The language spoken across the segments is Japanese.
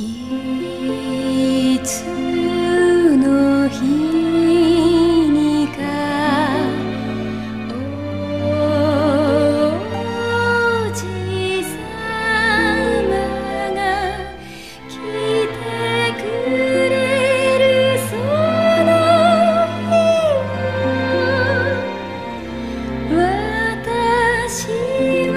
いつの日にかおじさまが来てくれるその日を私は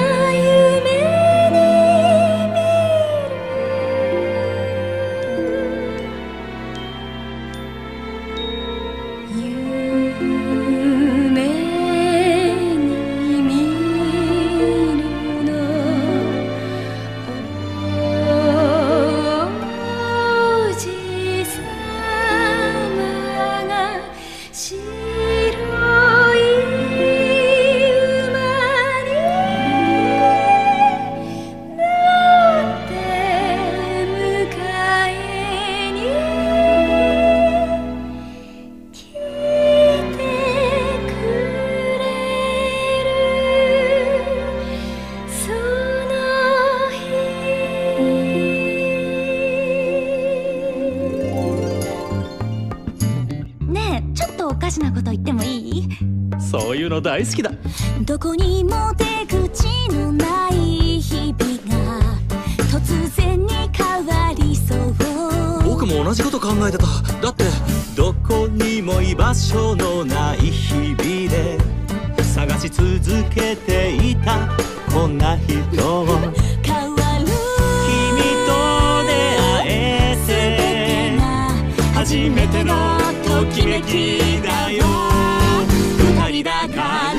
おかしなこと言ってもいい？ そういうの大好きだ。 どこにも出口のない日々が突然に変わりそう。 僕も同じこと考えてた。だってどこにも居場所のない日々で探し続けていたこんな人を変わる君と出会えて初めてのときめきだよ。二人だから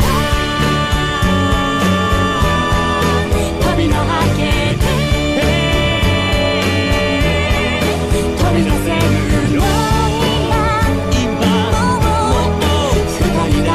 扉開けて飛び出せるよ。今もう二人だ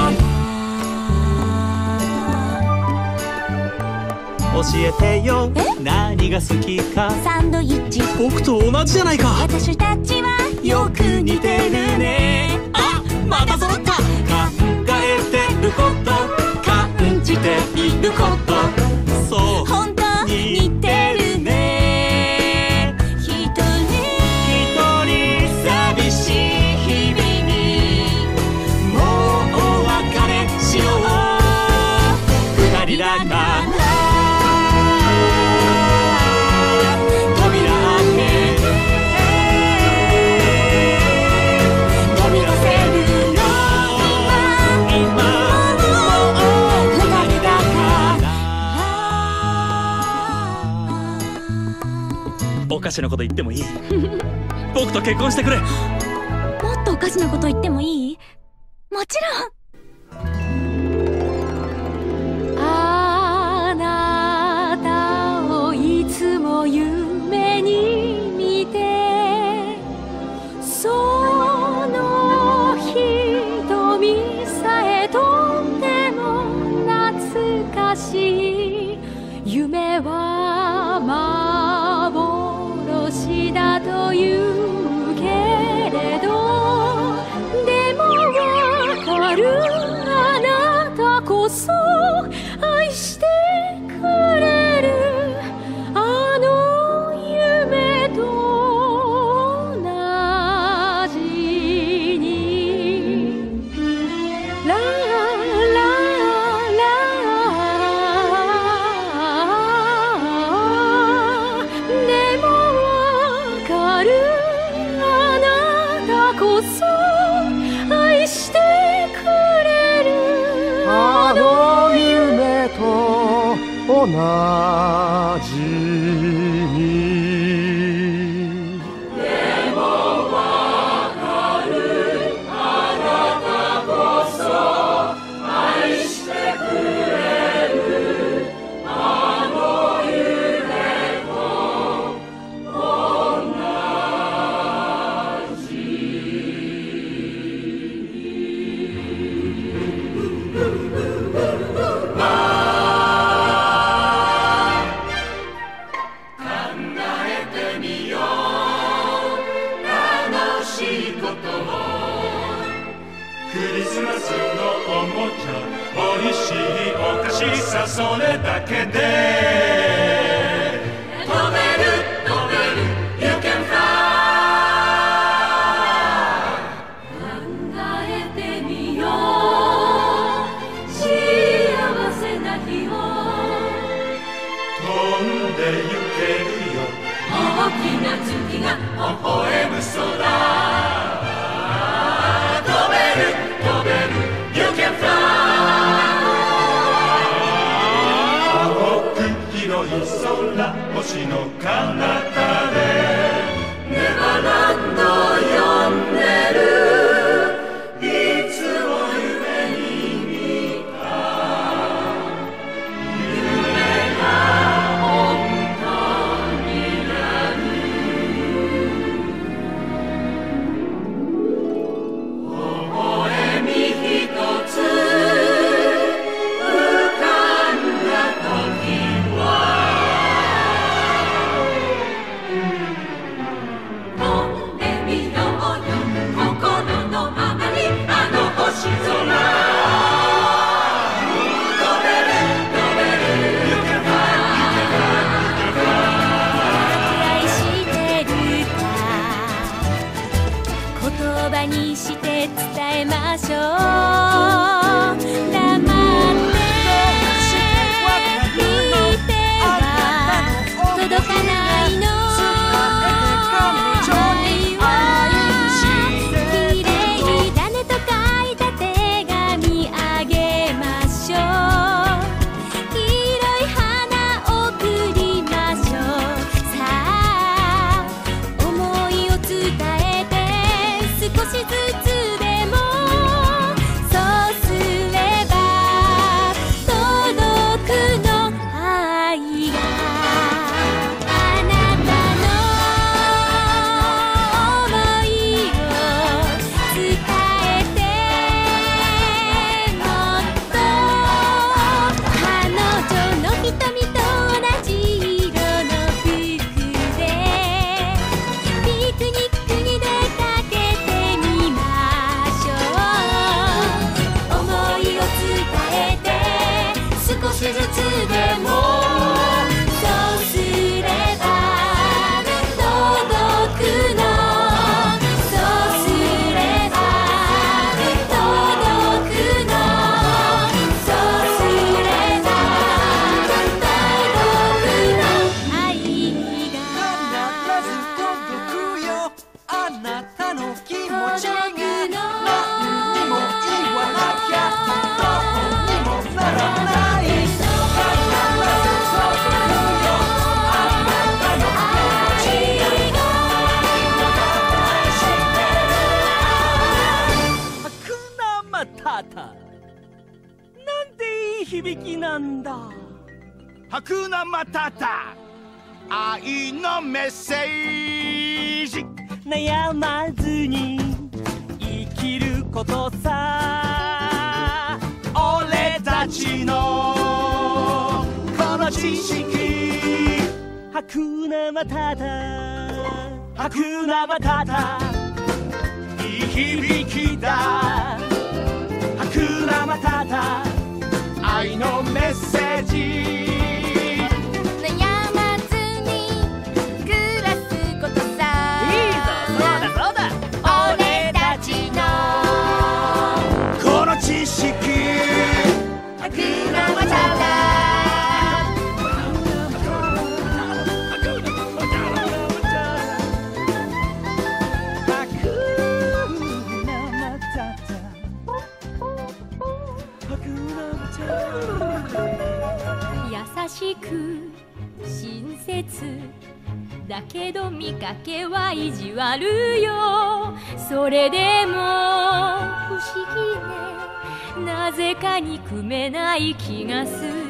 から教えてよ。何が好きか。 サンドイッチ。 僕と同じじゃないか。 私たちはよく似てるね。あ、また揃った。考えてること感じていることそう本当に似てるね。一人寂しい日々にもうお別れしよう。二人だからおかしなこと言ってもいい？僕と結婚してくれ。 もっとおかしなこと言ってもいい？もちろん。あなたをいつも夢に見てその瞳さえとっても懐かしい。夢は幻だというけれどでもわかる。あなたこそ愛してくれる。あの夢と同じにラララでもわかる。あなたこそ愛してくれる。 あの夢と同じにクリスマスのおもちゃおいしいお菓子さそれだけで飛べる飛べるしょう。黙っていては届かないの。愛は綺麗だねと書いた手紙あげましょう。黄色い花送りましょう。さあ思いを伝えて少しずつでも、そうすれば届くの。愛があなたの想いを伝えて、もっと彼女の瞳と同じ色の服でピクニックに出かけてみましょう。思いを伝えて少しずつでも、そうすれば届くの。そうすれば届くの。そうすれば届くの。愛が必ず届くよ、あなたの気持ちが。 届くの。 何にも言わなきゃどうにもならない。必ず届くよ、あなたの気持ちが。 ハクナマタタ、なんていい響きなんだ。 ハクナマタタ、愛のメッセージ。 悩まずに生きることさ。 俺たちのこの知識。 ハクナマタタ、ハクナマタタ、 いい響きだ。 ハクナマタタ、 愛のメッセージ。 悩まずに暮らすことさ。 いいぞ、そうだそうだ。 俺たちのこの知識。 ハクナマタタ。優しく親切だけど見かけは意地悪よ。それでも不思議ね、なぜか憎めない気がする。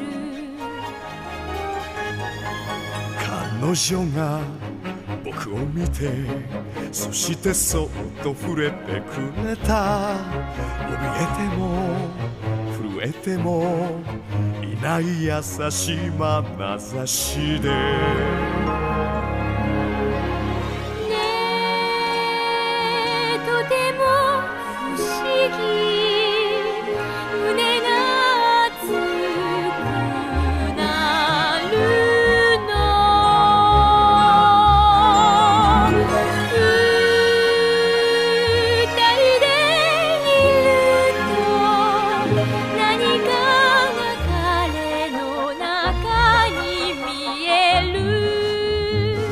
彼女が僕を見て、そしてそっと触れてくれた。怯えても震えてもいない優しい眼差しで。 ねえとても不思議、胸が熱くなるの。二人でいると何かが彼の中に見える。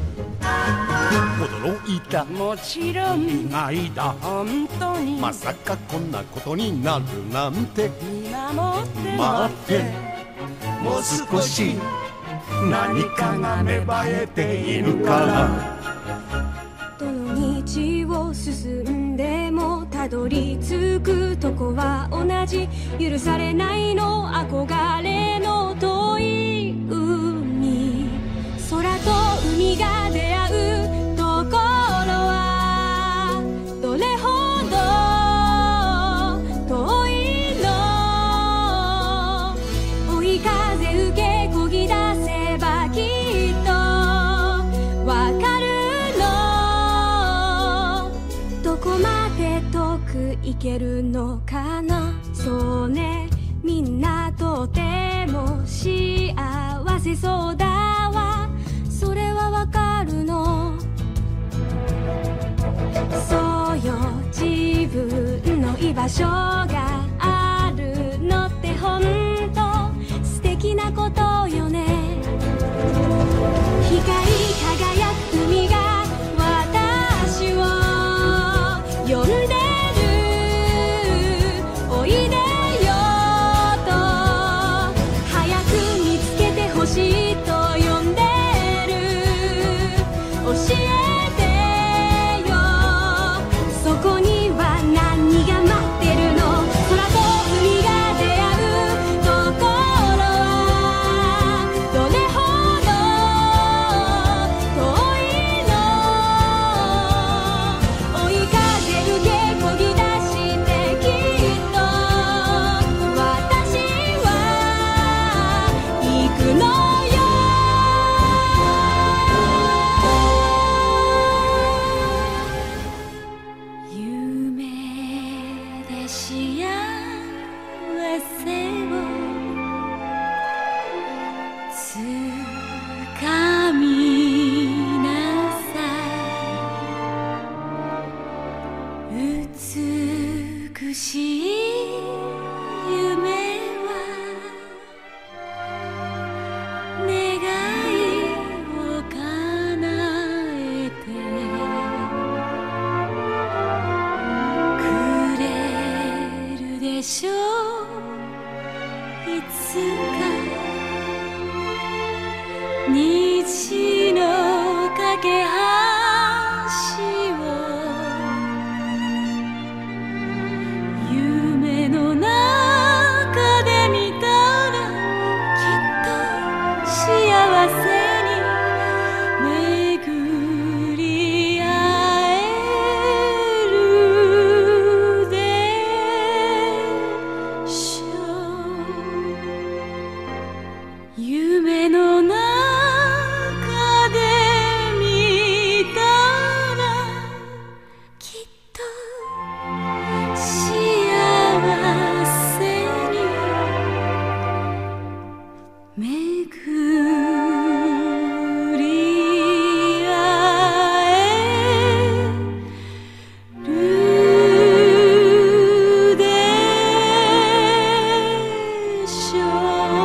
驚いた、 もちろん意外だ、 本当にまさかこんなことになるなんて。 見守って待ってもう少し、何かが芽生えているから。 どの道を進んでもたどり着くとこは同じ。許されないの憧れの遠い海。空と海が出会うところはどれほど遠いの。追い風受け漕ぎ出せばきっとわかるの。どこまで遠く行けるのかな。そうね、みんなとても幸せそうだわ。それはわかるの。そうよ、自分の居場所があるのってほんと素敵なことよね。光り輝く海が私を呼んでる。おいでよと早く見つけてほしいと呼んでる。教えてよ、そこには何が待ってるの。空と海が出会うところはどれほど遠いの。追い風受け漕ぎ出してきっと私は行くのよ。夢で幸せをつかみなさい。美しい夢は願いを叶えてくれるでしょう。いつか虹の架け橋を夢の中で見たらきっと幸せに巡り合えるでしょう。夢の中で見たらきっと幸せに巡り合えるでしょ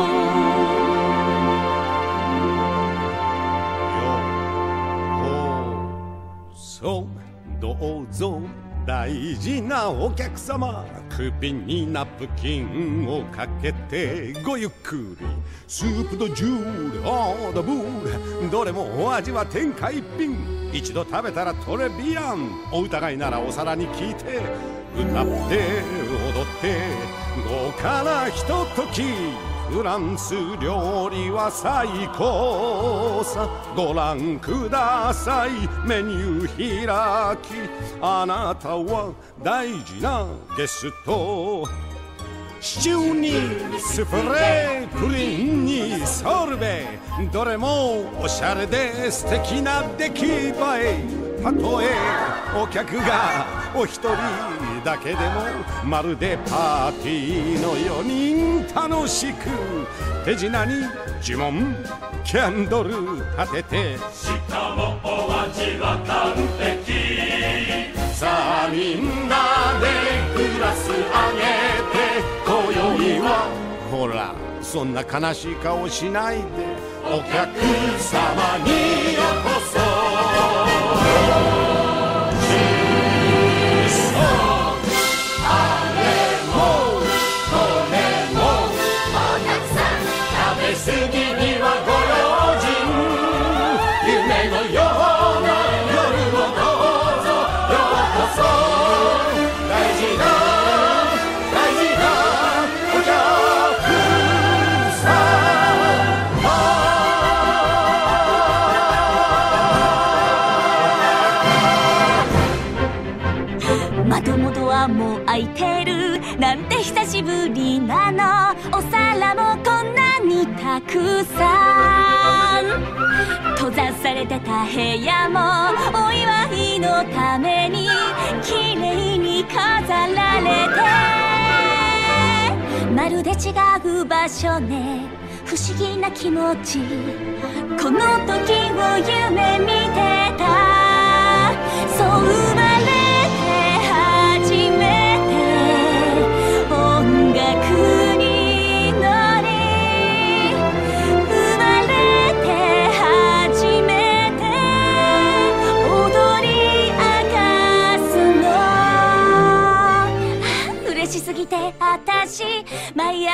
そうどうぞ大事なお客様、首にナプキンをかけてごゆっくり。スープとジュールオードブール、どれもお味は天下一品。一度食べたらトレビアン。お疑いならお皿に聞いて、歌って踊って豪華なひととき。フランス料理は最高さ。ご覧くださいメニュー開き。あなたは大事なゲスト。シチューにスフレプリンにソルベ、どれもおしゃれで素敵な出来栄え。たとえお客がお一人だけでも、まるでパーティーのように楽しく。手品に呪文キャンドル立てて、 しかもお味は完璧。 さあみんなでグラスあげて、今宵はほらそんな悲しい顔しないで。お客様にようこそ。次にはご用心、夢のような夜をどうぞようこそ。大事な大事なお客様。窓もドアも開いてるなんて久しぶりなの。お皿もこんなにたくさん。閉ざされてた部屋もお祝いのためにきれいに飾られて、まるで違う場所ね。不思議な気持ち、この時を夢見てた。そう生まれて初めて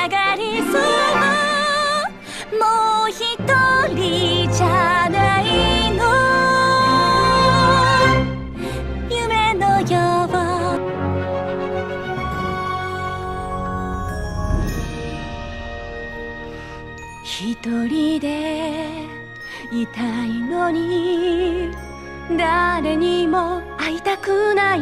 上がりそう、もう一人じゃないの、夢のよう。一人でいたいのに誰にも会いたくない。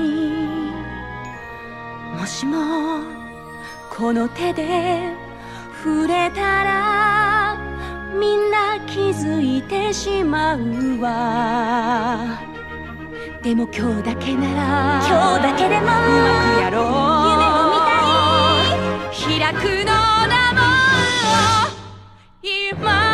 もしもこの手で触れたらみんな気づいてしまうわ。でも今日だけなら、今日だけでもうまくやろう。夢を見たい、開くのだもん今。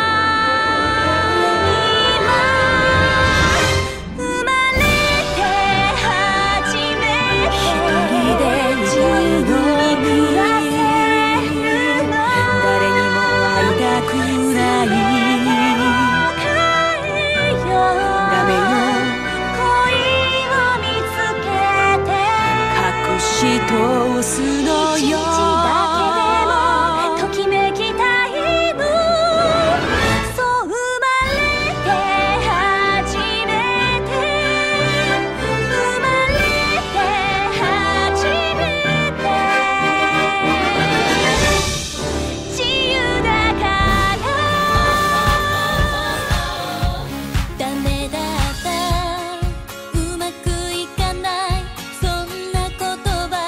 通すのよ。一日だけでもときめきたいの。そう生まれて初めて、生まれて初めて自由だから。ダメだったうまくいかない、そんなこと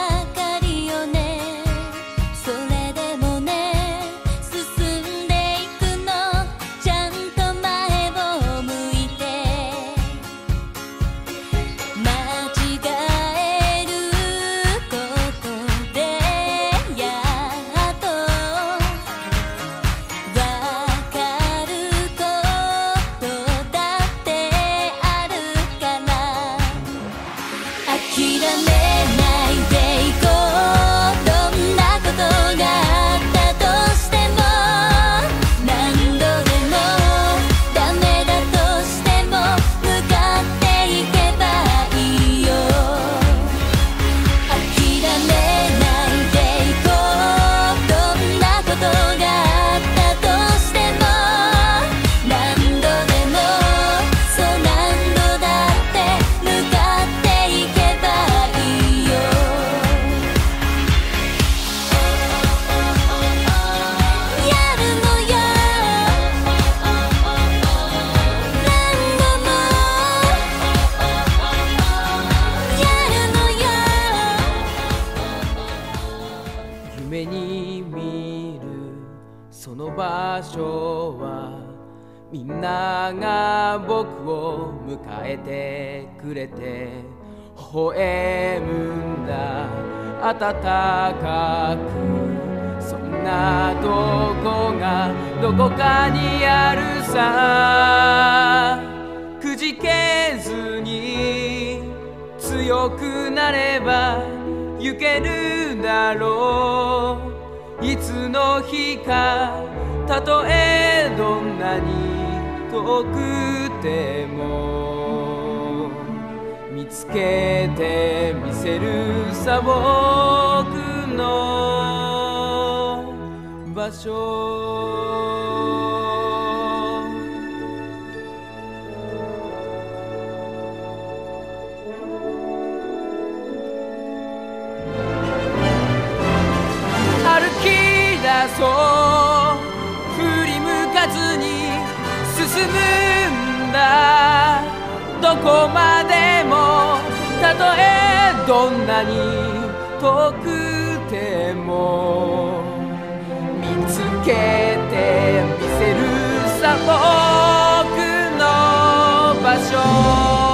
場所はみんなが僕を迎えてくれて微笑むんだ暖かくそんなどこがどこかにあるさくじけずに強くなれば行けるだろういつの日かたとえどんなに遠くても見つけてみせるさ僕の場所歩き出そう振り向かずに進むんだどこまでもたとえどんなに遠くても見つけてみせるさ僕の場所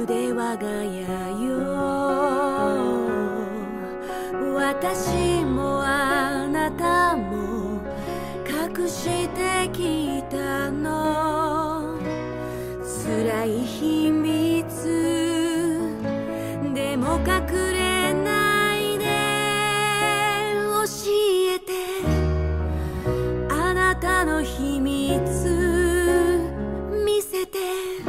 るで我が家よ。私もあなたも隠してきたの、辛い秘密でも隠れないで教えて、あなたの秘密見せて、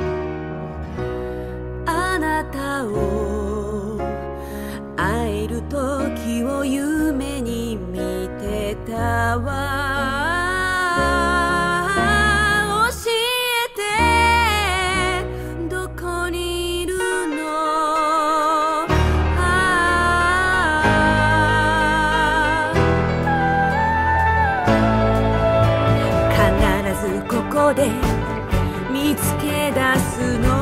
あなたを会える時を夢に見てたわ。教えてどこにいるの。必ずここで見つけ出すの。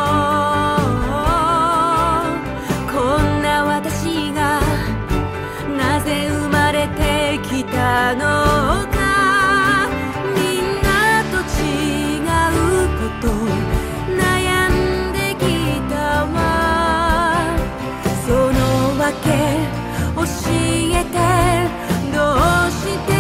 こんな私がなぜ生まれてきたのか。みんなと違うこと悩んできたわ。そのわけ教えて、どうして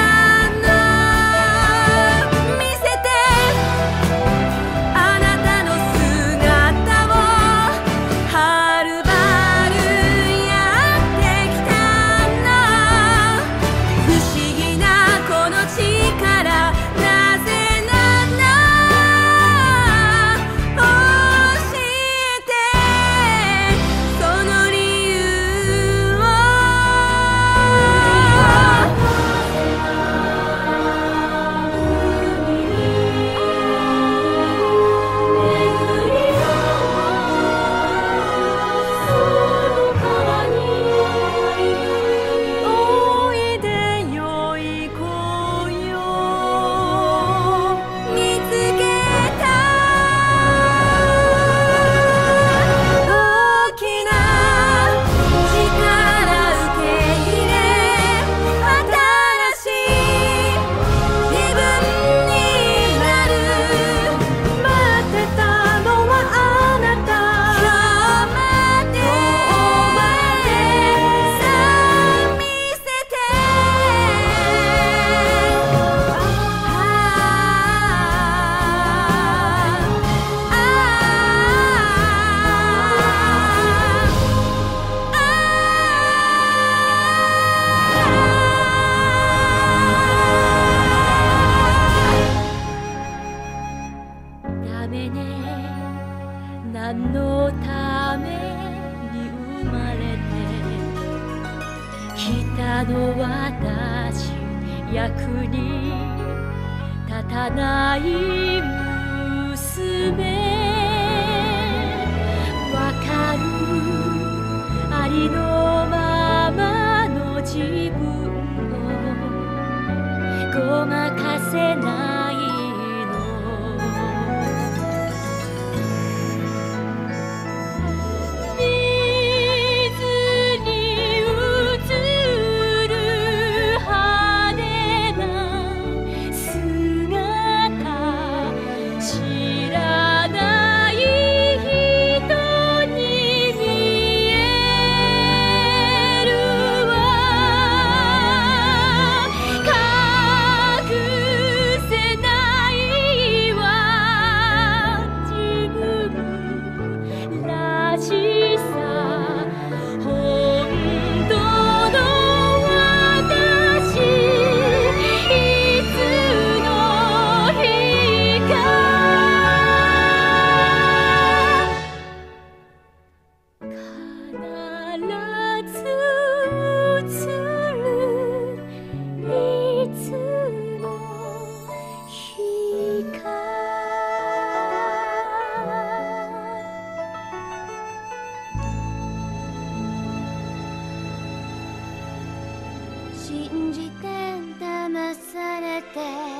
信じて騙されて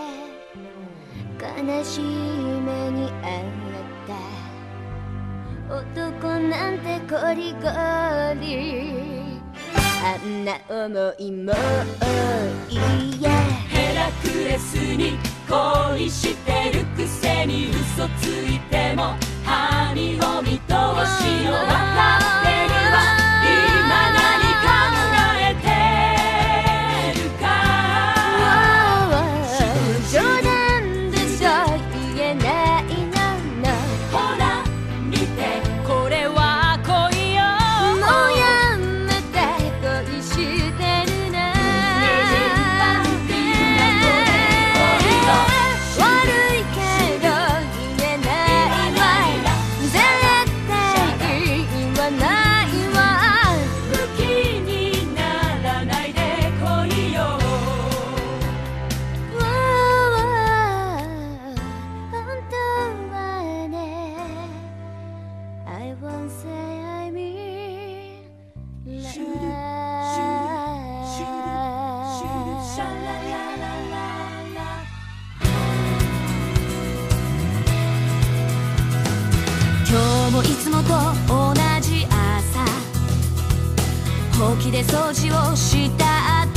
悲しい目に遭った男なんてゴリゴリ、あんな思いもいやヘラクレスに恋してるくせに嘘ついても犯人を認め年を分かってるわ今何考えてるか冗談でしょ言えないのほら見てこれは恋よもうやめて恋してるな悪いけど言えないわ絶対言わないわ好きにならないで恋よ本当はね I won't say I mean今日もいつもと同じ朝ほうきで掃除をした後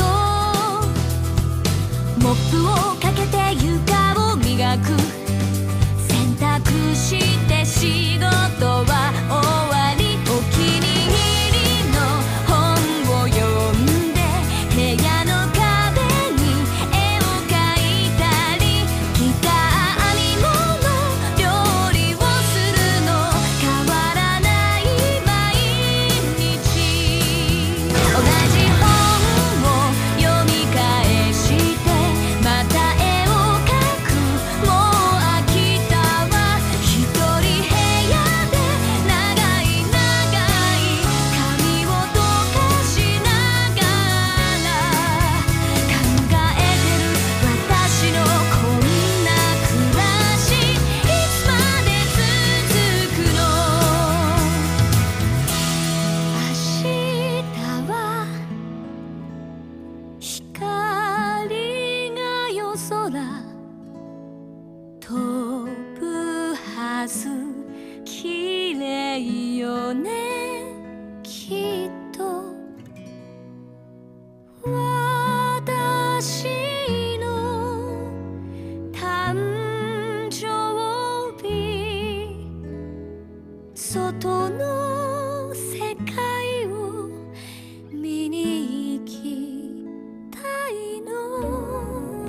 モップをかけて床を磨く洗濯して仕事は終わりお気に入りの本を読んで部屋の壁に絵を描いたりギターにもの料理をするの変わらない毎日同じ本を読み返してまた絵を描くもう飽きたわ一人部屋で長い長い髪をどかしながら考えてる私のこんな暮らしいつまで続くの明日は光が夜空飛ぶはず綺麗よねきっと私の誕生日外の世界を見に行きたいの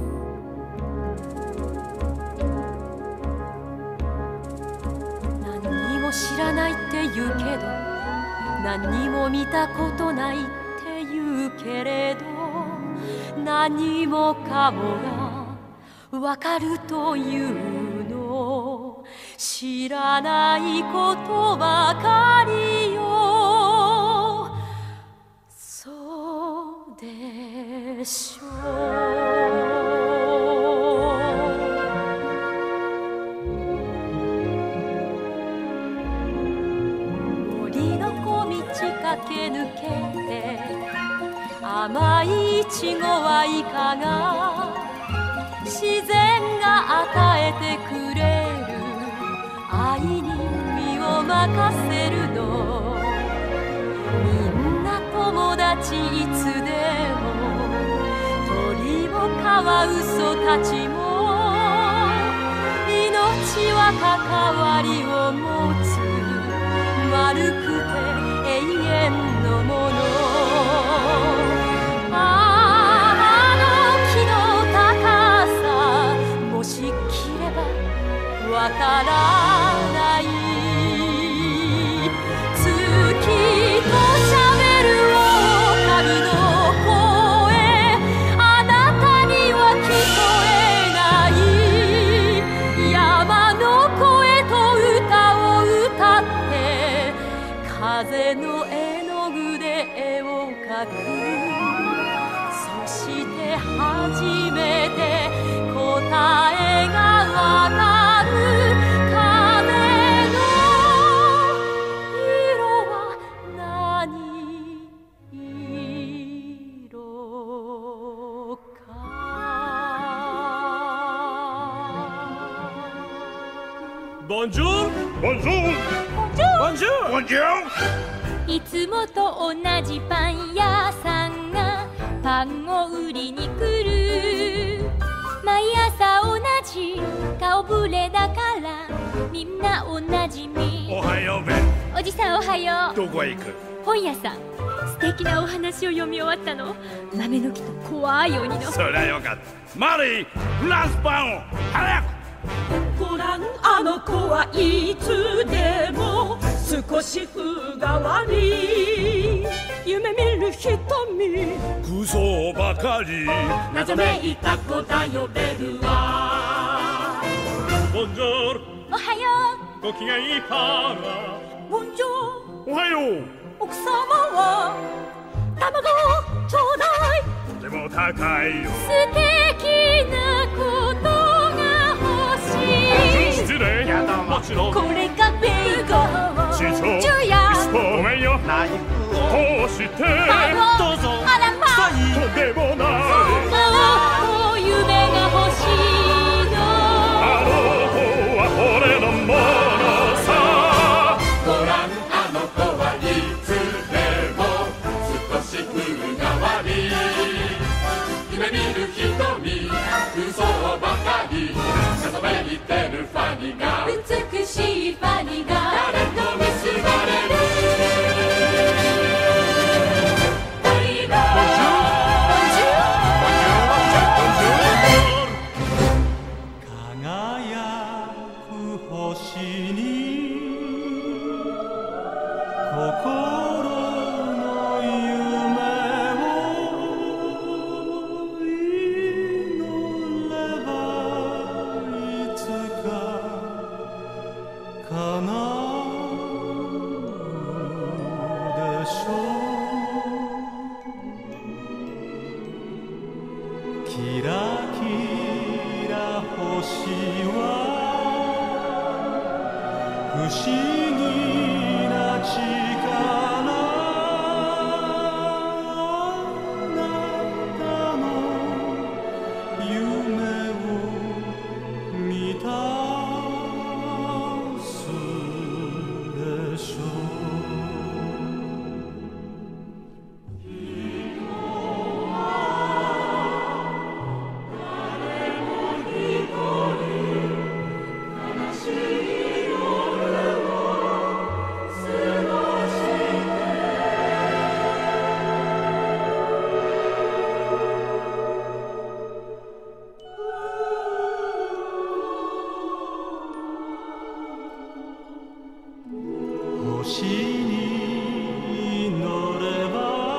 何にも知らないって言うけど何にも見たことないって言うけれど何もかもがわかるというの知らないことばかりよそうでしょう森の小道駆け抜けて甘いイチゴはいかが自然が与えてくれる愛に身を任せるのみんな友達いつでも鳥もカワウソたちも命は関わりを持つ丸くて永遠のものもし切ればわからない月としゃべる狼の声あなたには聞こえない山の声と歌を歌って風の絵の具で絵を描くそして初めて答えがわかる風の色は何色かボンジュールボンジュールボンジュールボンジュールいつもと同じパン屋さんがパンを売りに来る毎朝同じ顔ぶれだからみんなおなじみおはようべおおじさんおはよう。 どこへ行く？ 本屋さん。素敵なお話を読み終わったの。豆の木と怖い鬼の。 そりゃよかった。マリー、フランスパンを早く。 ご覧あの子はいつでも少し風変わり、夢見る瞳空想ばかり謎めいた子だよベルは。 ボンジョール、 おはよご機嫌いいパーラボンジョー。おはよう。 奥様は卵ちょうだい。 とても高いよ。 う。素敵なことが欲しい。 失礼。 やどうももちろん。 これがベーコン。 地上ジュヤスポごめんよ。 ナイフをこうしてどうぞ。あらまあ。 とんでもないもう夢が欲しいの。 あの子は俺のものさ。 ご覧あの子はいつでも少し風変わり、夢見る瞳嘘ばかり謎めいてるファニが美しいファニが誰と結ばれる。 輝く星に心の夢を祈ればいつか叶うでしょう。キラキラ星は不思議な力、あなたの夢を満たすでしょう。星に乗れば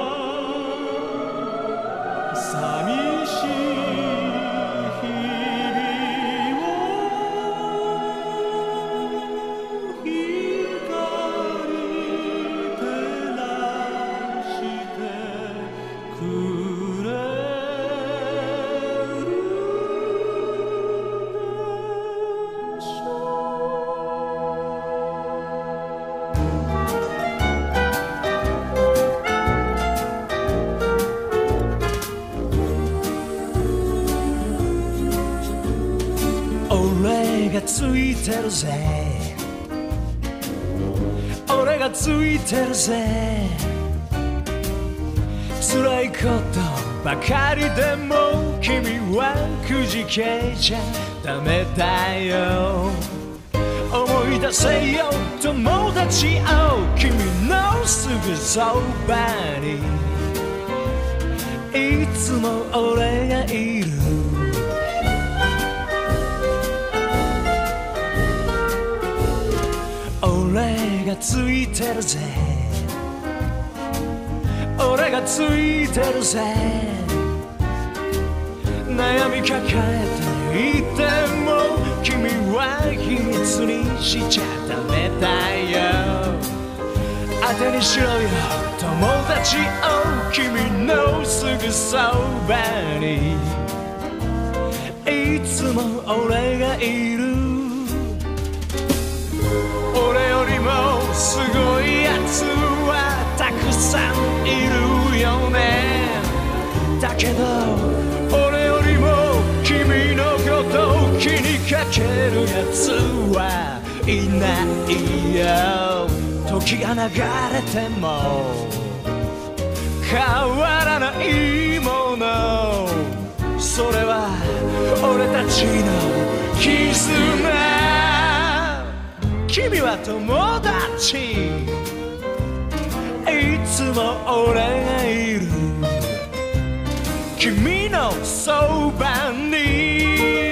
寂しい日々を光照らしてくれるでしょう。俺がついてるぜ、俺がついてるぜ。辛いことばかりでも君はくじけちゃダメだよ。思い出せよ友達を、君のすぐそばにいつも俺がいる。俺がついてるぜ、俺がついてるぜ。悩み抱えていても君は秘密にしちゃダメだよ。当てにしろよ友達を、君のすぐそばにいつも俺がいる。俺よりもすごいやつはたくさんいるよね。だけど俺よりも君のことを気にかけるやつはいないよ。時が流れても変わらないもの、それは俺たちの絆。絆君は友達いつも俺がいる君のそばに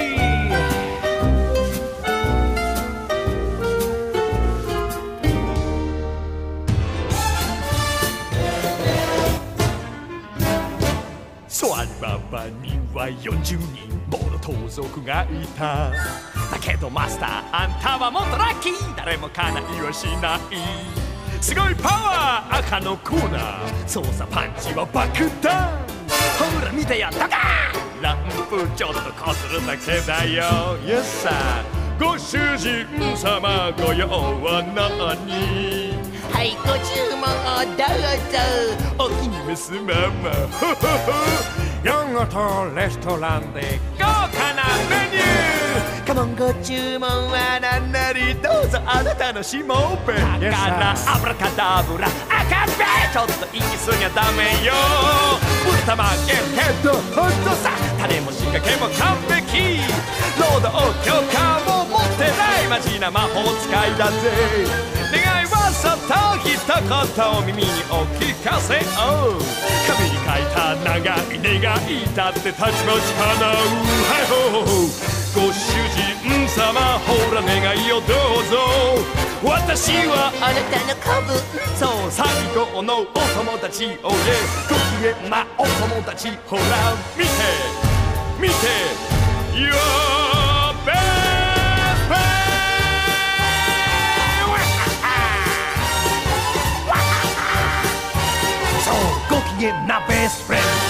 ソアリババには40人もの盗賊がいた。だけどマスターあんたはもっとラッキー。誰もかないはしない。すごいパワー赤のコーナー操作パンチは爆弾。ほら見てやったかランプちょっとこするだけだよ。イエスさんご主人様ご用は何。 はいご注文をどうぞ。 お気に召すままヨガとレストランで豪華なメニュー。 カモンご注文は何なりどうぞあなたのしもべ。だからアブラカダブラ赤べちょっと行き過ぎゃダメよ。ぶったまげけどほんとさ種も仕掛けも完璧。ロードを許可も持ってないマジな魔法使いだぜ。願いはさと一言を耳にお聞かせを。紙に書いた長い願いだってたちまち叶う。はいほうほうご主人様ほら願いをどうぞ。私はあなたの子分。 そう最高のお友達おいでご機嫌なお友達ほら見て見て Your best friend。 そうご機嫌なベストフレンド。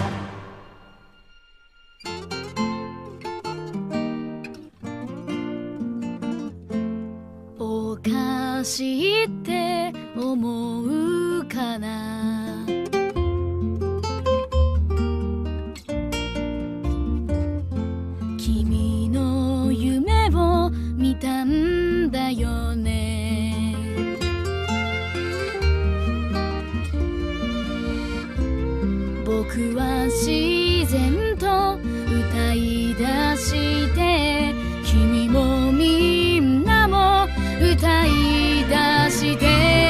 おかしいって思うかな。君の夢を見たんだよね。僕は自然と歌い出して君もみんなも歌い出して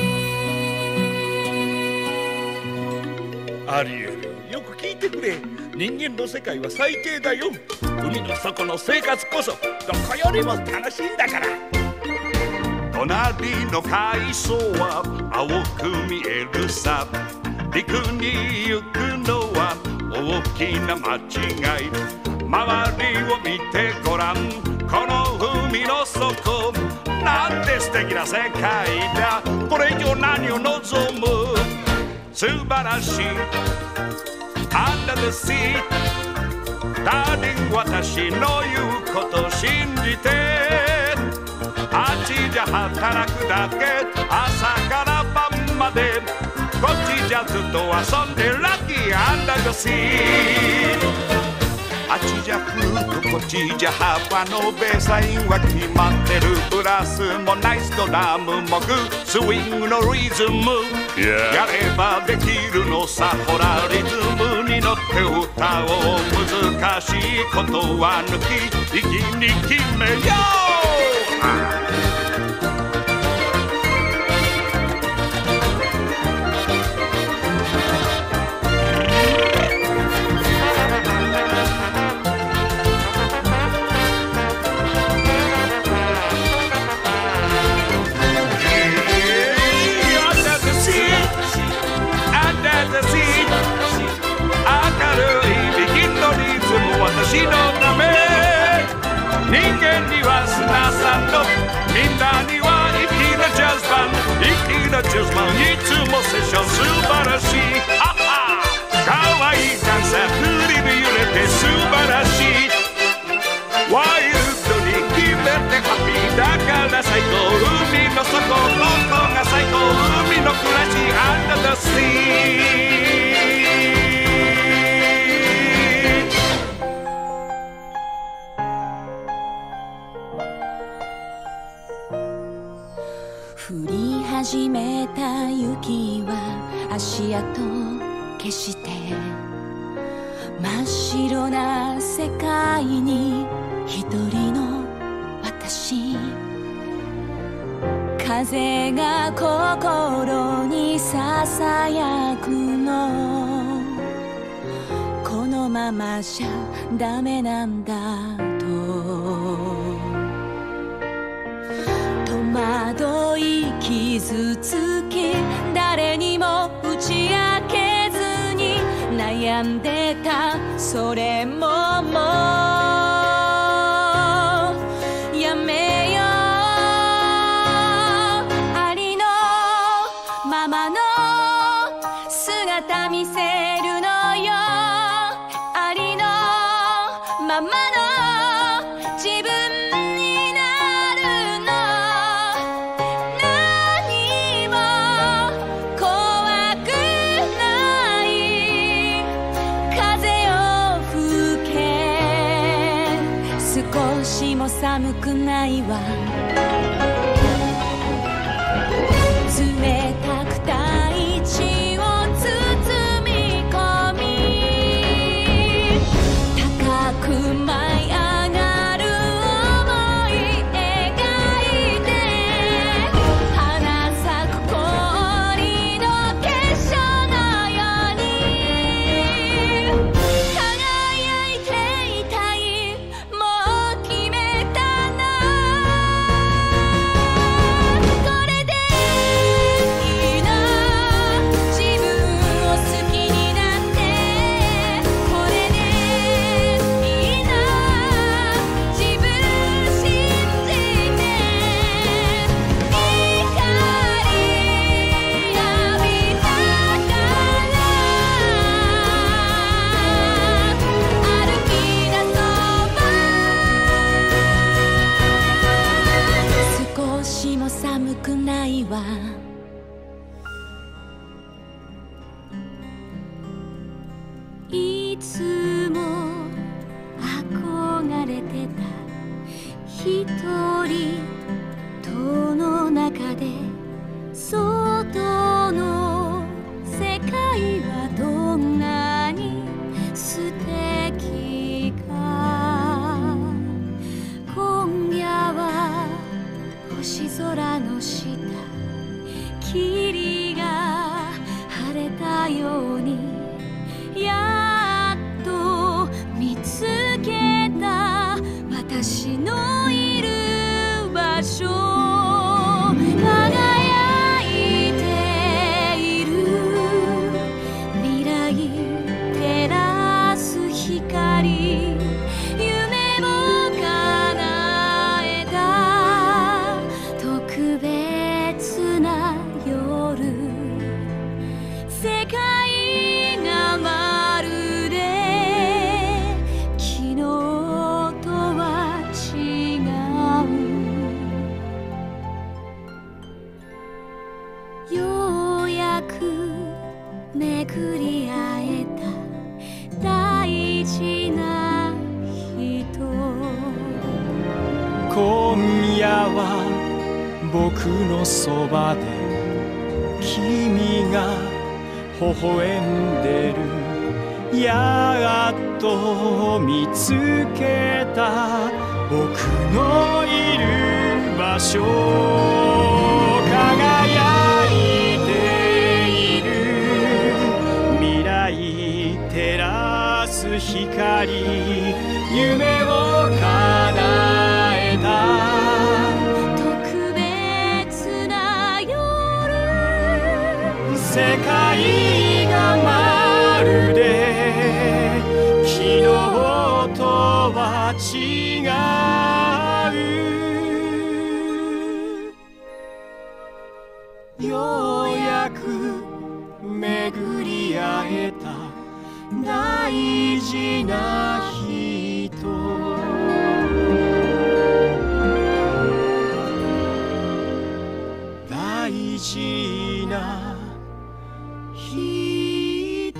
アリエルよく聞いてくれ。 人間の世界は最低だよ。海の底の生活こそどこよりも楽しいんだから。 隣の海藻は青く見えるさ。陸に行くのは大きな間違い。周りを見てごらん、この海の底なんて素敵な世界だ。これ以上何を望む。素晴らしい Under the sea ダーリン、私の言うこと信じて。あっちじゃ働くだけ、朝から晩まで。こっちじゃずっと遊んでラッキー Under the sea。あっちじゃフルート、こっちじゃハーパーのベーサインは決まってる。ブラスもナイスドラムもグー、スイングのリズム、やればできるのさ。ほらリズムに乗って歌おう。難しいことは抜き、一気に決めよう。私のため、人間には砂さんの、みんなには粋なジャズバン、粋なジャズマン、いつもセッション素晴らしい。あはかわいいダンサー、振りに揺れて素晴らしい。ワイルドに決めてハッピーだから最高。海の底、ここが最高。海の暮らし Under the sea。 降り始めた雪は足跡消して、真っ白な世界に一人の私。風が心にささやくの、このままじゃダメなんだと。戸惑い傷つき、誰にも打ち明けずに悩んでた。それももうやめよう。ありのままの姿見せるのよ。ありのままの自分になるの。何も怖くない。風を吹け、少しも寒くないわ。冷たく大地を包み込み、高く舞い上がる想い描いて、花咲く氷の結晶のように輝いていたい。もう決めたの。これでいいの。自分を好きになって。これでいいの。自分信じて。光浴びたから歩き出そう。少しも寒くないわ。いつも憧れてた一人との中で、外の世界はどんなに素敵か。今夜は星空の下、霧が晴れたように、やっと僕のそばで君が微笑んでる。やっと見つけた僕のいる場所。輝いている未来照らす光、夢を叶えた特別な夜。 世界がまるで昨日とは違う。ようやく巡り会えた大事な人。大事な人。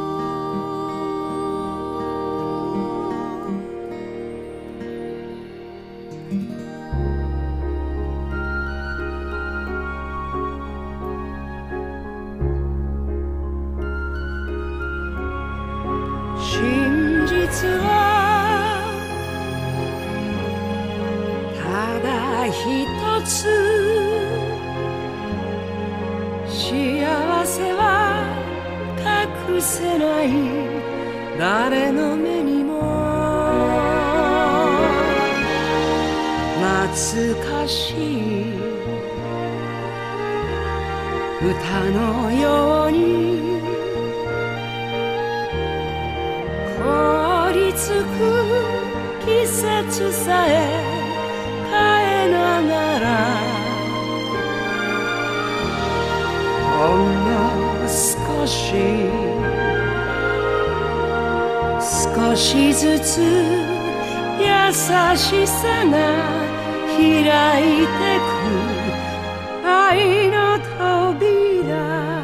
真実はただ一つ。幸せは隠せない誰の目にも。懐かしい歌のように凍りつく季節さえ変えながら、ほんの少し少しずつ優しさが開いてく愛の扉。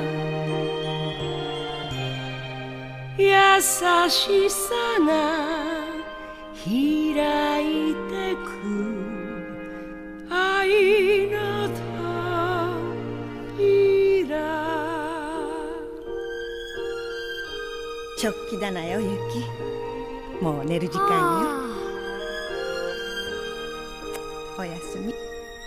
優しさが開いてく愛の扉。 直帰だなよゆき、もう寝る時間よ。おやすみ。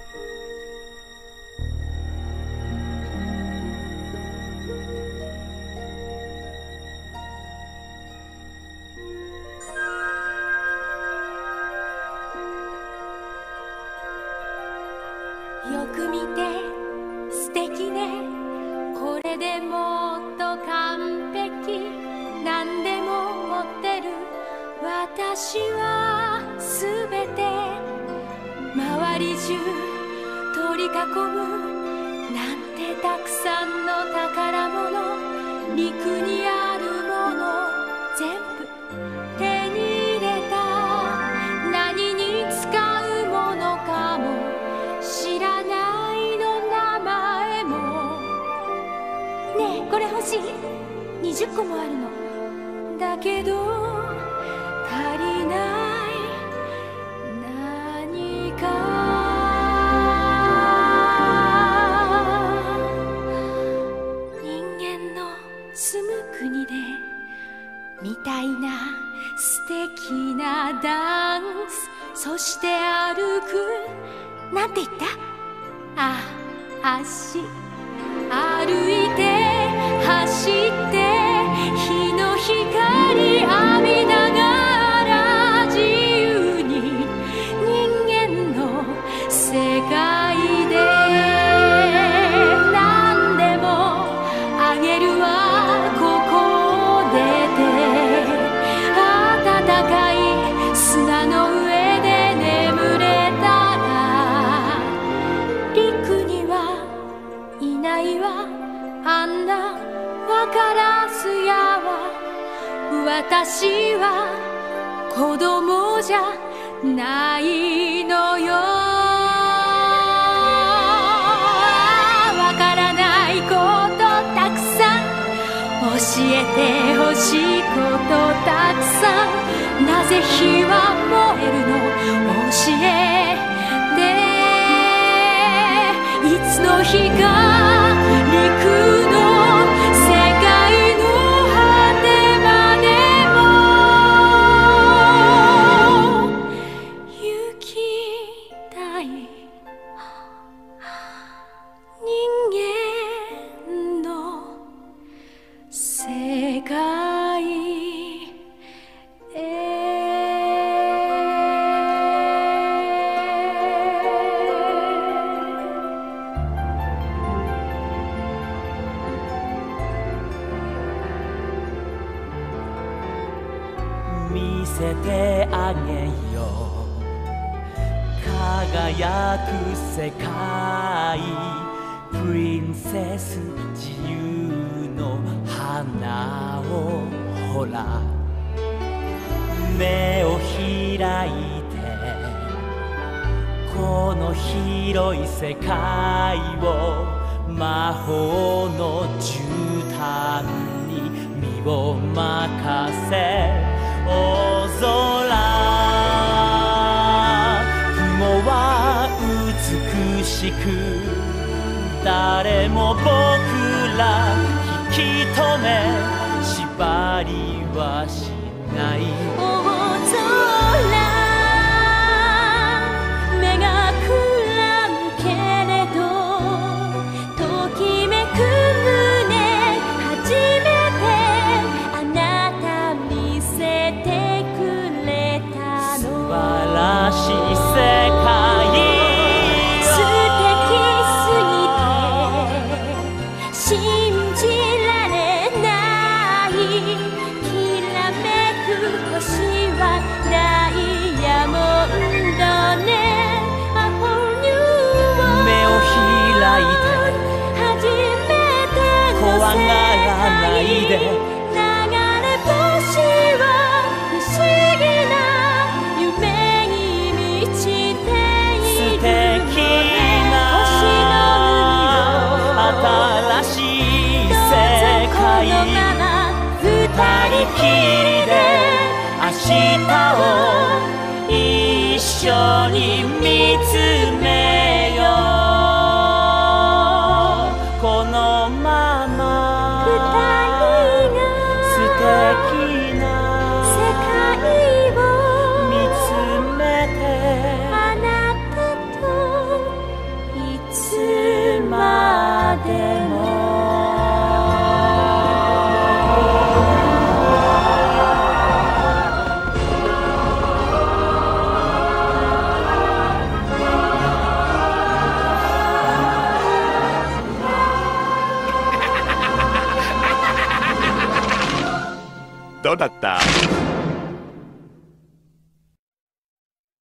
よく見て素敵ね、これでもっと完璧、何でも持ってる私はすべて周り中取り囲むなんてたくさんの宝物、陸にあるもの全部手に入れた。何に使うものかも知らないの名前も。ねえこれ欲しい？20個もあるの。だけど足りない何か。人間の住む国でみたいな素敵なダンス、そして歩くなんて言った？あ、足歩いて走って日の光浴びながら自由に人間の世界で何でもあげるわ。ここ出て暖かい砂の上で眠れたら、陸にはいないわあんなわからずやわ。私は子供じゃないのよ。わからないことたくさん教えてほしいことたくさん。なぜ火は燃えるの教えて。 つの日か陸の世界の果てまでも行きたい人間の世界見せてあげよう輝く世界プリンセス自由の花をほら目を開いてこの広い世界を魔法の絨毯に身を任せ大空雲は美しく誰も僕ら引き止め縛りはしない大空目がくらむけれどときめく胸初めてあなた見せてくれたの素晴らしい世界素敵すぎて信じられないきらめく星はダイヤモンドね A whole new world 目を開いて初めての怖が世らないで界流れ星は不思議な夢に満ちている素敵な新しい世界二人きりで明日を一緒に見つめようこのまま素敵な世界を見つめてあなたといつまでもどうだった？